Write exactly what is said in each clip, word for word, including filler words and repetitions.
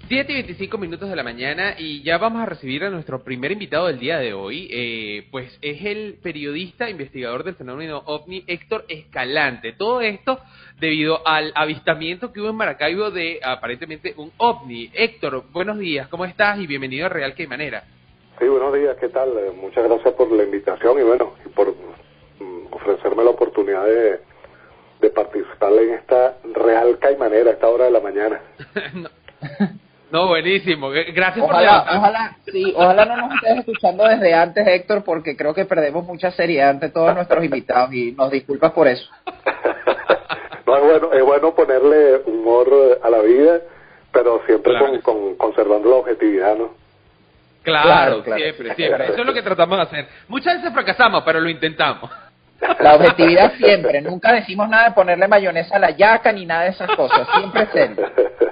siete y veinticinco minutos de la mañana y ya vamos a recibir a nuestro primer invitado del día de hoy. Eh, pues es el periodista investigador del fenómeno OVNI, Héctor Escalante. Todo esto debido al avistamiento que hubo en Maracaibo de aparentemente un OVNI. Héctor, buenos días, ¿cómo estás? Y bienvenido a Real Caimanera. Sí, buenos días, ¿qué tal? Muchas gracias por la invitación y bueno, y por mm, ofrecerme la oportunidad de, de participar en esta Real Caimanera a esta hora de la mañana. no. No, buenísimo. Gracias ojalá, por levantar. Ojalá, sí, ojalá no nos estés escuchando desde antes, Héctor, porque creo que perdemos mucha seriedad ante todos nuestros invitados y nos disculpas por eso. No, es bueno, es bueno ponerle humor a la vida, pero siempre Claro. con, con conservando la objetividad, ¿no? Claro, Claro, claro. siempre, siempre. Eso es lo que tratamos de hacer. Muchas veces fracasamos, pero lo intentamos. La objetividad siempre, nunca decimos nada de ponerle mayonesa a la yaca ni nada de esas cosas, siempre serio.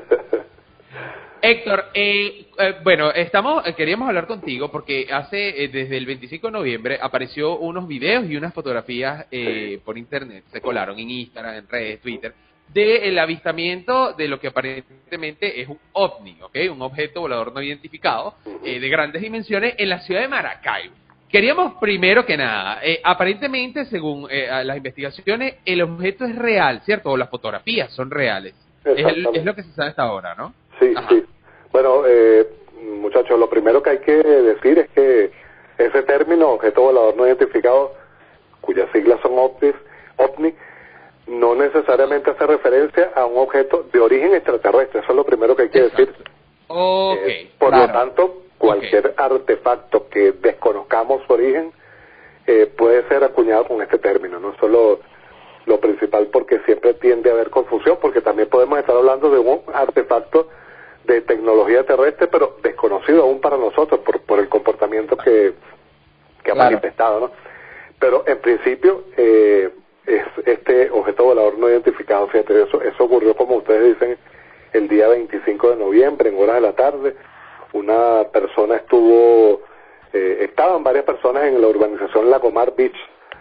Héctor, eh, eh, bueno, estamos, eh, queríamos hablar contigo porque hace, eh, desde el veinticinco de noviembre, apareció unos videos y unas fotografías eh, por internet, se colaron en Instagram, en redes, Twitter, del avistamiento de lo que aparentemente es un OVNI, ¿ok? Un objeto volador no identificado, eh, de grandes dimensiones, en la ciudad de Maracaibo. Queríamos, primero que nada, eh, aparentemente, según eh, las investigaciones, el objeto es real, ¿cierto? O las fotografías son reales. Es, el- es lo que se sabe hasta ahora, ¿no? Sí, Ajá. sí. Bueno, eh, muchachos, lo primero que hay que decir es que ese término, objeto volador no identificado, cuyas siglas son OVNIs, OVNI, no necesariamente hace referencia a un objeto de origen extraterrestre. Eso es lo primero que hay que Exacto. decir. Ok. Eh, por claro. lo tanto, cualquier Ok. artefacto que desconozcamos su origen eh, puede ser acuñado con este término, no solo lo principal, porque siempre tiende a haber confusión, porque también podemos estar hablando de un artefacto de tecnología terrestre, pero desconocido aún para nosotros por, por el comportamiento que, que ha Claro. manifestado, ¿no? Pero en principio eh, es este objeto volador no identificado. Fíjate, eso, eso ocurrió, como ustedes dicen, el día veinticinco de noviembre, en horas de la tarde. Una persona estuvo, eh, estaban varias personas en la urbanización Lagomar Beach,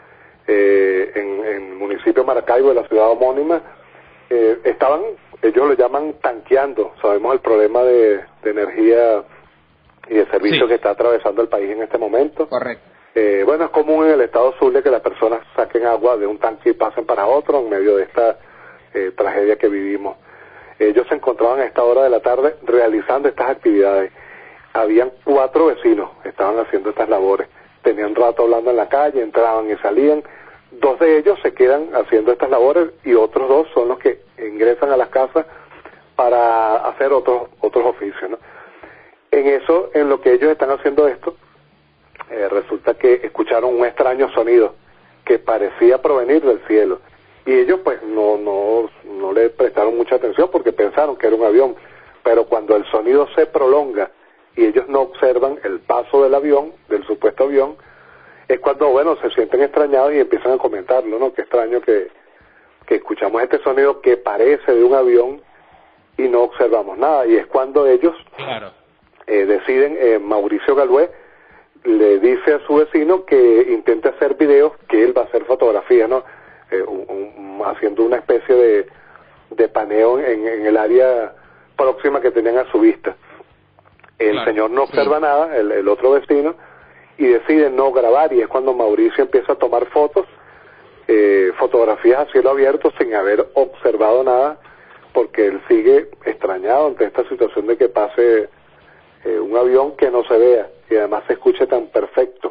eh, en, en el municipio de Maracaibo, de la ciudad homónima. Eh, estaban, ellos lo llaman tanqueando. Sabemos el problema de, de energía y de servicio Sí. que está atravesando el país en este momento. Correcto. Eh, bueno, es común en el estado Zulia que las personas saquen agua de un tanque y pasen para otro en medio de esta eh, tragedia que vivimos. Ellos se encontraban a esta hora de la tarde realizando estas actividades. Habían cuatro vecinos que estaban haciendo estas labores. Tenían rato hablando en la calle, entraban y salían. Dos de ellos se quedan haciendo estas labores y otros dos son los que ingresan a las casas para hacer otros otros oficios, ¿no? En eso, en lo que ellos están haciendo esto, eh, resulta que escucharon un extraño sonido que parecía provenir del cielo. Y ellos pues no, no, no le prestaron mucha atención porque pensaron que era un avión. Pero cuando el sonido se prolonga y ellos no observan el paso del avión, del supuesto avión, es cuando, bueno, se sienten extrañados y empiezan a comentarlo, ¿no? Qué extraño que, que escuchamos este sonido que parece de un avión y no observamos nada. Y es cuando ellos Claro. eh, deciden, eh, Mauricio Galué le dice a su vecino que intente hacer videos, que él va a hacer fotografías, ¿no? Eh, un, un, haciendo una especie de, de paneo en, en el área próxima que tenían a su vista. El Claro. señor no observa Sí. nada, el, el otro vecino, y decide no grabar, y es cuando Mauricio empieza a tomar fotos, eh, fotografías a cielo abierto sin haber observado nada, porque él sigue extrañado ante esta situación de que pase eh, un avión que no se vea y además se escuche tan perfecto.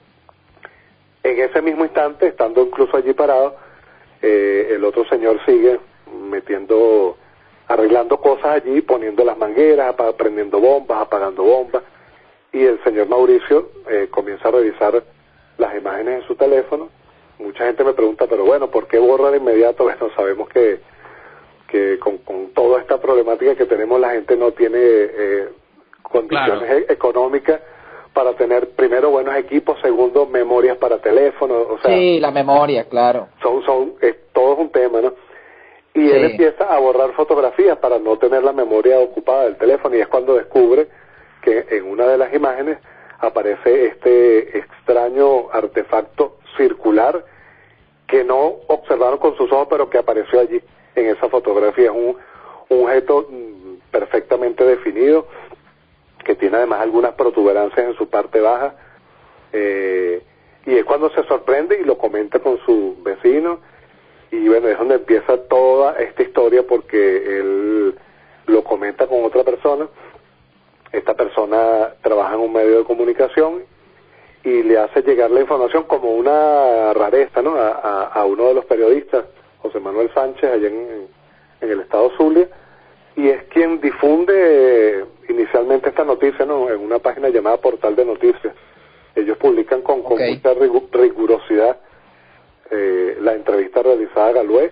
En ese mismo instante, estando incluso allí parado, eh, el otro señor sigue metiendo, arreglando cosas allí, poniendo las mangueras, apa- prendiendo bombas, apagando bombas, y el señor Mauricio eh, comienza a revisar las imágenes en su teléfono. Mucha gente me pregunta, pero bueno, ¿por qué borra de inmediato? Bueno, sabemos que, que con, con toda esta problemática que tenemos, la gente no tiene eh, condiciones Claro. e- económicas para tener, primero, buenos equipos, segundo, memorias para teléfono, o sea, Sí, la memoria, claro. son, son, es, todo es un tema, ¿no? Y él Sí. empieza a borrar fotografías para no tener la memoria ocupada del teléfono, y es cuando descubre que en una de las imágenes aparece este extraño artefacto circular que no observaron con sus ojos, pero que apareció allí en esa fotografía. Es un, un objeto mm, perfectamente definido, que tiene además algunas protuberancias en su parte baja, eh, y es cuando se sorprende y lo comenta con su vecino, y bueno, es donde empieza toda esta historia, porque él lo comenta con otra persona. Esta persona trabaja en un medio de comunicación y le hace llegar la información como una rareza, ¿no?, a, a, a uno de los periodistas, José Manuel Sánchez, allá en, en el estado Zulia, y es quien difunde eh, inicialmente esta noticia, ¿no?, en una página llamada Portal de Noticias. Ellos publican con, con okay. mucha rigu- rigurosidad eh, la entrevista realizada a Galué,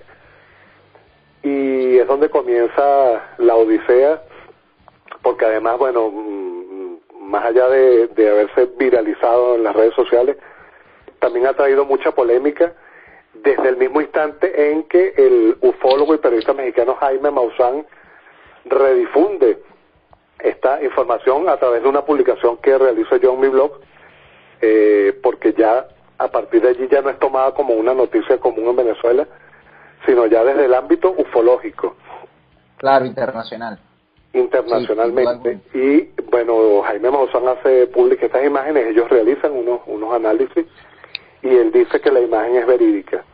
y es donde comienza la odisea, porque además, bueno, más allá de, de haberse viralizado en las redes sociales, también ha traído mucha polémica desde el mismo instante en que el ufólogo y periodista mexicano Jaime Maussan redifunde esta información a través de una publicación que realizo yo en mi blog, eh, porque ya a partir de allí ya no es tomada como una noticia común en Venezuela, sino ya desde el ámbito ufológico. Claro, internacional. Internacionalmente. Sí, y bueno, Jaime Maussan hace pública estas imágenes, ellos realizan unos, unos análisis, y él dice que la imagen es verídica.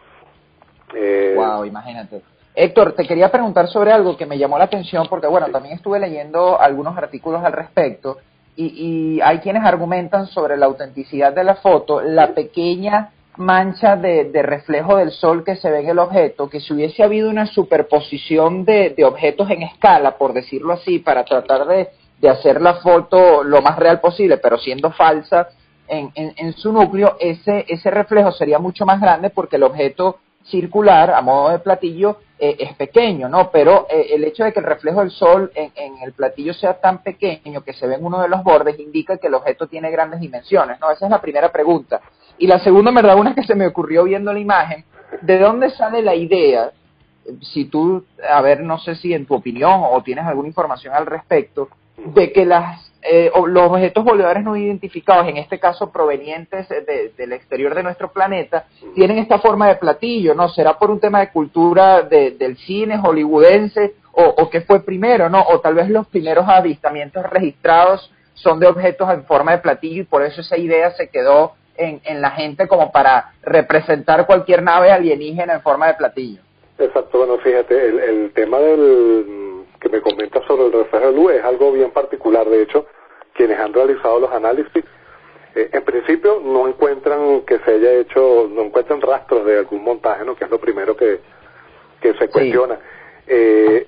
Eh, wow, imagínate. Héctor, te quería preguntar sobre algo que me llamó la atención, porque bueno, sí. también estuve leyendo algunos artículos al respecto, y, y hay quienes argumentan sobre la autenticidad de la foto, la pequeña mancha de, de reflejo del sol que se ve en el objeto, que si hubiese habido una superposición de, de objetos en escala, por decirlo así, para tratar de, de hacer la foto lo más real posible, pero siendo falsa en, en, en su núcleo, ese, ese reflejo sería mucho más grande, porque el objeto circular, a modo de platillo, eh, es pequeño, ¿no? Pero eh, el hecho de que el reflejo del sol en, en el platillo sea tan pequeño que se ve en uno de los bordes, indica que el objeto tiene grandes dimensiones, ¿no? Esa es la primera pregunta. Y la segunda, en verdad, una que se me ocurrió viendo la imagen, ¿de dónde sale la idea? Si tú, a ver, no sé si en tu opinión o tienes alguna información al respecto, de que las eh, los objetos voladores no identificados, en este caso provenientes de, del exterior de nuestro planeta, tienen esta forma de platillo, ¿no? ¿Será por un tema de cultura de, del cine hollywoodense o, o qué fue primero, ¿no? O tal vez los primeros avistamientos registrados son de objetos en forma de platillo y por eso esa idea se quedó en, en la gente como para representar cualquier nave alienígena en forma de platillo. Exacto, bueno, fíjate, el, el tema del que me comentas sobre el reflejo de luz es algo bien particular. De hecho, quienes han realizado los análisis, eh, en principio no encuentran que se haya hecho, no encuentran rastros de algún montaje, ¿no?, que es lo primero que, que se cuestiona. Sí. Eh,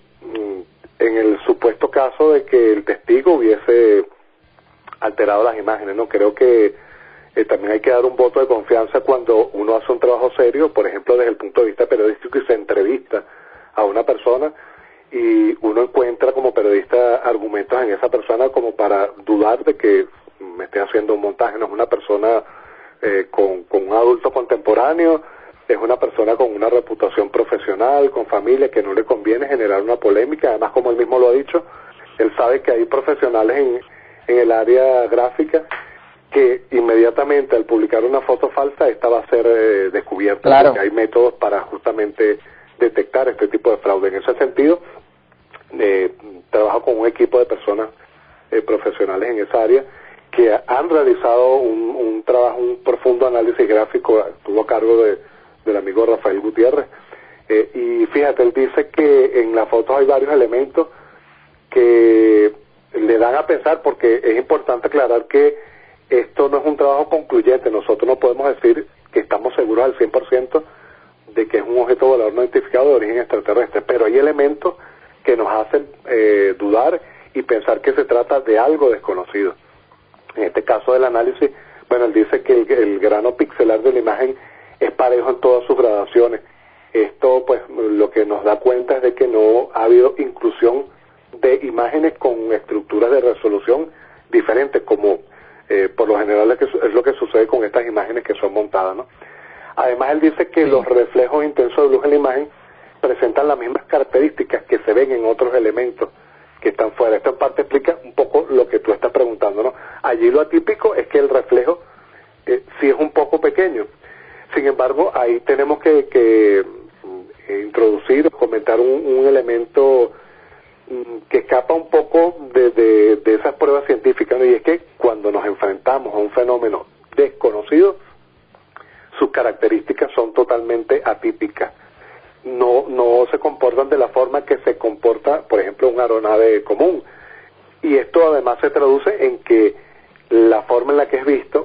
en el supuesto caso de que el testigo hubiese alterado las imágenes, ¿no? Creo que eh, también hay que dar un voto de confianza cuando uno hace un trabajo serio, por ejemplo, desde el punto de vista periodístico, y se entrevista a una persona y uno encuentra como periodista argumentos en esa persona como para dudar de que me esté haciendo un montaje. No es una persona eh, con, con un adulto contemporáneo, es una persona con una reputación profesional, con familia, que no le conviene generar una polémica. Además, como él mismo lo ha dicho, él sabe que hay profesionales en, en el área gráfica que inmediatamente al publicar una foto falsa, esta va a ser eh, descubierta, claro, porque hay métodos para justamente detectar este tipo de fraude. En ese sentido, eh, trabajo con un equipo de personas eh, profesionales en esa área que han realizado un, un trabajo, un profundo análisis gráfico, estuvo a cargo de, del amigo Rafael Gutiérrez, eh, y fíjate, él dice que en la foto hay varios elementos que le dan a pensar, porque es importante aclarar que esto no es un trabajo concluyente. Nosotros no podemos decir que estamos seguros al cien por ciento de que es un objeto volador no identificado de origen extraterrestre, pero hay elementos que nos hacen eh, dudar y pensar que se trata de algo desconocido. En este caso del análisis, bueno, él dice que el, el grano pixelar de la imagen es parejo en todas sus gradaciones. Esto, pues, lo que nos da cuenta es de que no ha habido inclusión de imágenes con estructuras de resolución diferentes, como eh, por lo general es, que, es lo que sucede con estas imágenes que son montadas, ¿no? Además, él dice que sí, los reflejos intensos de luz en la imagen presentan las mismas características que se ven en otros elementos que están fuera. Esto en parte explica un poco lo que tú estás preguntando, ¿no? Allí lo atípico es que el reflejo eh, sí es un poco pequeño. Sin embargo, ahí tenemos que, que eh, introducir o comentar un, un elemento mm, que escapa un poco de de, de, de esas pruebas científicas, ¿no? Y es que cuando nos enfrentamos a un fenómeno desconocido, sus características son totalmente atípicas. No, no se comportan de la forma que se comporta, por ejemplo, una aeronave común. Y esto además se traduce en que la forma en la que es visto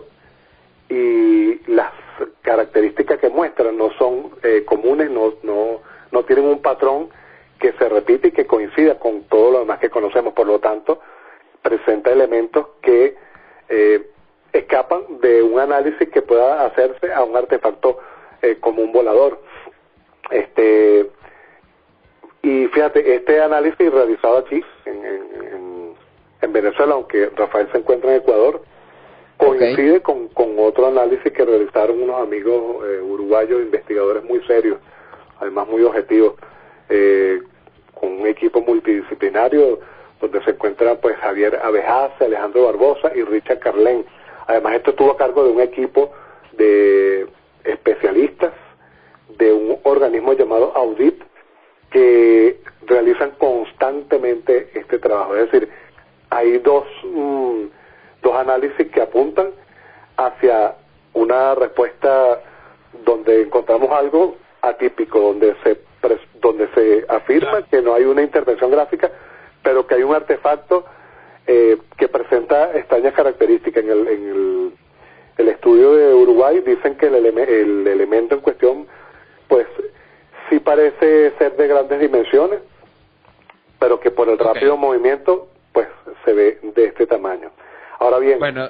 y las características que muestran no son eh, comunes, no, no, no tienen un patrón que se repite y que coincida con todo lo demás que conocemos. Por lo tanto, presenta elementos que eh, escapan de un análisis que pueda hacerse a un artefacto eh, como un volador. Este y fíjate, este análisis realizado aquí en, en, en Venezuela, aunque Rafael se encuentra en Ecuador, coincide okay. con, con otro análisis que realizaron unos amigos eh, uruguayos, investigadores muy serios, además muy objetivos, eh, con un equipo multidisciplinario donde se encuentran pues Javier Abejace, Alejandro Barbosa y Richard Carlén. Además esto estuvo a cargo de un equipo de especialistas de un organismo llamado Audit, que realizan constantemente este trabajo. Es decir, hay dos, mm, dos análisis que apuntan hacia una respuesta donde encontramos algo atípico, donde se donde se afirma que no hay una intervención gráfica, pero que hay un artefacto eh, que presenta extrañas características. En el, en el, el estudio de Uruguay dicen que el, eleme, el elemento en cuestión pues sí parece ser de grandes dimensiones, pero que por el okay. rápido movimiento pues se ve de este tamaño. Ahora bien, bueno,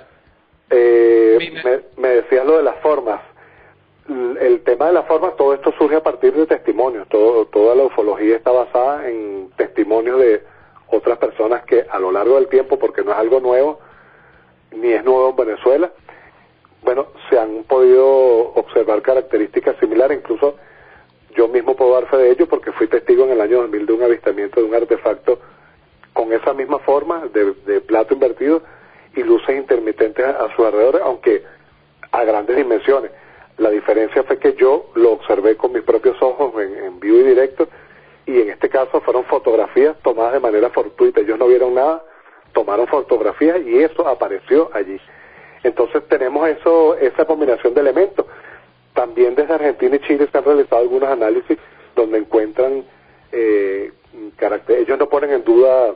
eh, me, me decías lo de las formas. El tema de las formas, todo esto surge a partir de testimonios. Todo, toda la ufología está basada en testimonios de otras personas que a lo largo del tiempo, porque no es algo nuevo, ni es nuevo en Venezuela, bueno, se han podido observar características similares. Incluso yo mismo puedo dar fe de ello porque fui testigo en el año dos mil de un avistamiento de un artefacto con esa misma forma de, de plato invertido y luces intermitentes a, a su alrededor, aunque a grandes dimensiones. La diferencia fue que yo lo observé con mis propios ojos en, en vivo y directo, y en este caso fueron fotografías tomadas de manera fortuita. Ellos no vieron nada, tomaron fotografías y eso apareció allí. Entonces tenemos eso, esa combinación de elementos. También desde Argentina y Chile se han realizado algunos análisis donde encuentran eh, carácter. Ellos no ponen en duda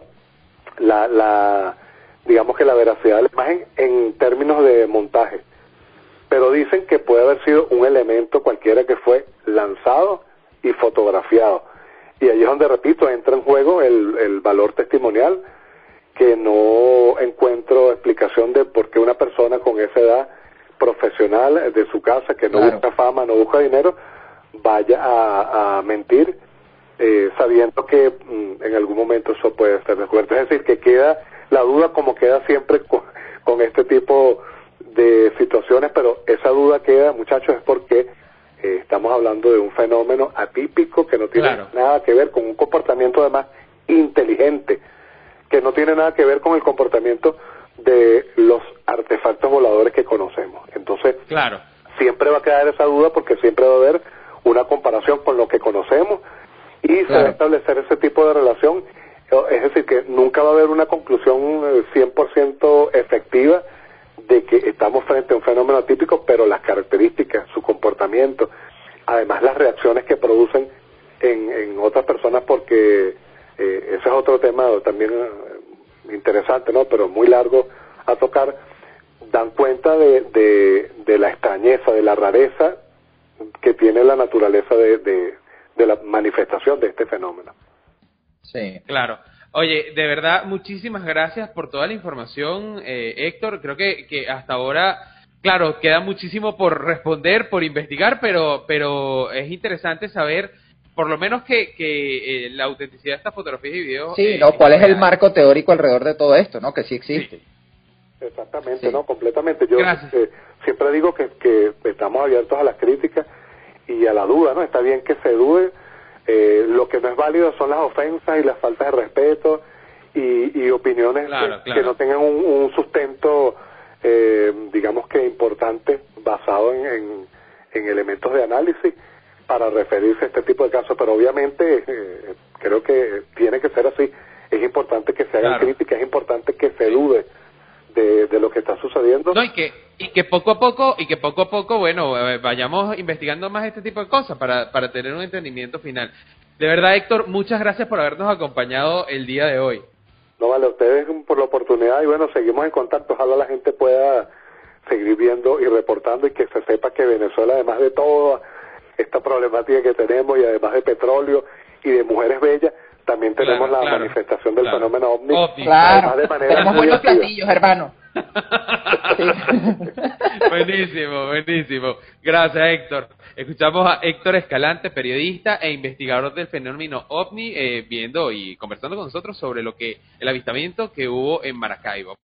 la, la, digamos que la veracidad de la imagen en términos de montaje, pero dicen que puede haber sido un elemento cualquiera que fue lanzado y fotografiado. Y ahí es donde, repito, entra en juego el, el valor testimonial, que no encuentro explicación de por qué una persona con esa edad profesional de su casa, que no claro. busca fama, no busca dinero, vaya a, a mentir, eh, sabiendo que mm, en algún momento eso puede ser descubierto. Es decir, que queda la duda, como queda siempre con, con este tipo de situaciones, pero esa duda queda, muchachos, es porque eh, estamos hablando de un fenómeno atípico que no tiene claro. nada que ver con un comportamiento además inteligente, que no tiene nada que ver con el comportamiento de los artefactos voladores que conocemos. Entonces, claro. siempre va a quedar esa duda porque siempre va a haber una comparación con lo que conocemos y claro. se va a establecer ese tipo de relación. Es decir, que nunca va a haber una conclusión cien por ciento efectiva de que estamos frente a un fenómeno atípico, pero las características, su comportamiento, además las reacciones que producen en, en otras personas, porque eh, ese es otro tema también eh, interesante, ¿no? Pero muy largo a tocar, dan cuenta de, de, de la extrañeza, de la rareza que tiene la naturaleza de, de, de la manifestación de este fenómeno. Sí, claro. Oye, de verdad, muchísimas gracias por toda la información, eh, Héctor. Creo que, que hasta ahora, claro, queda muchísimo por responder, por investigar, pero pero es interesante saber, por lo menos, que, que eh, la autenticidad de estas fotografías y videos... Sí, eh, ¿no? ¿Cuál es el marco teórico alrededor de todo esto, no? Que sí existe. Sí. Exactamente, sí. ¿no? Completamente. Yo eh, siempre digo que, que estamos abiertos a las críticas y a la duda, ¿no? Está bien que se dude. Eh, lo que no es válido son las ofensas y las faltas de respeto y, y opiniones claro, que, claro. que no tengan un, un sustento, eh, digamos que importante, basado en, en, en elementos de análisis para referirse a este tipo de casos. Pero obviamente eh, creo que tiene que ser así. es importante que se hagan Claro. críticas, es importante que se dude de, de lo que está sucediendo. No, y que, y que poco a poco, y que poco a poco, bueno, eh, vayamos investigando más este tipo de cosas para, para tener un entendimiento final. De verdad, Héctor, muchas gracias por habernos acompañado el día de hoy. No, vale, a ustedes por la oportunidad y bueno, seguimos en contacto, ojalá la gente pueda seguir viendo y reportando y que se sepa que Venezuela, además de toda esta problemática que tenemos y además de petróleo y de mujeres bellas, también tenemos Claro, la claro, manifestación del claro. fenómeno ovni, Ovni. Claro, además de manera tenemos muy buenos activa. platillos, hermano. Sí. Buenísimo, buenísimo. Gracias, Héctor. Escuchamos a Héctor Escalante, periodista e investigador del fenómeno OVNI, eh, viendo y conversando con nosotros sobre lo que el avistamiento que hubo en Maracaibo.